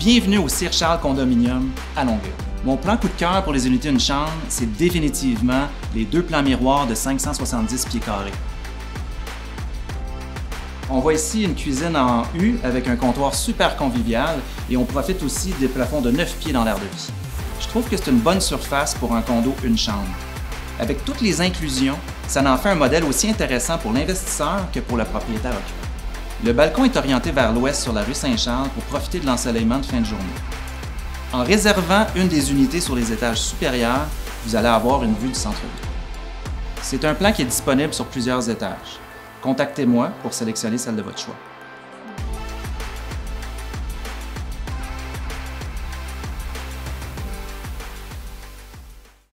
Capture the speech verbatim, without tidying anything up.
Bienvenue au Sir Charles Condominium à Longueuil. Mon plan coup de cœur pour les unités une chambre, c'est définitivement les deux plans miroirs de cinq cent soixante-dix pieds carrés. On voit ici une cuisine en U avec un comptoir super convivial et on profite aussi des plafonds de neuf pieds dans l'air de vie. Je trouve que c'est une bonne surface pour un condo une chambre. Avec toutes les inclusions, ça en fait un modèle aussi intéressant pour l'investisseur que pour le propriétaire occupant. Le balcon est orienté vers l'ouest sur la rue Saint-Charles pour profiter de l'ensoleillement de fin de journée. En réservant une des unités sur les étages supérieurs, vous allez avoir une vue du centre-ville. C'est un plan qui est disponible sur plusieurs étages. Contactez-moi pour sélectionner celle de votre choix.